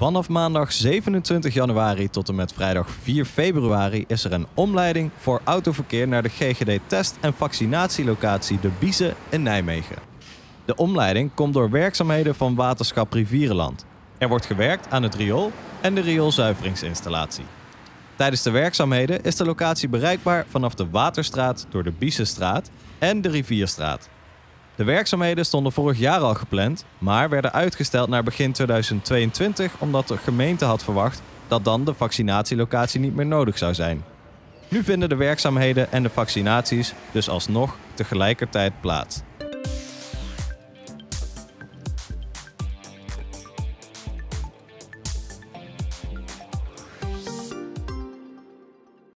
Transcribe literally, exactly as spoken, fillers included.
Vanaf maandag zevenentwintig januari tot en met vrijdag vier februari is er een omleiding voor autoverkeer naar de G G D-test- en vaccinatielocatie De Biezen in Nijmegen. De omleiding komt door werkzaamheden van Waterschap Rivierenland. Er wordt gewerkt aan het riool en de rioolzuiveringsinstallatie. Tijdens de werkzaamheden is de locatie bereikbaar vanaf de Waterstraat door de Biezenstraat en de Rivierstraat. De werkzaamheden stonden vorig jaar al gepland, maar werden uitgesteld naar begin tweeduizend tweeëntwintig omdat de gemeente had verwacht dat dan de vaccinatielocatie niet meer nodig zou zijn. Nu vinden de werkzaamheden en de vaccinaties dus alsnog tegelijkertijd plaats.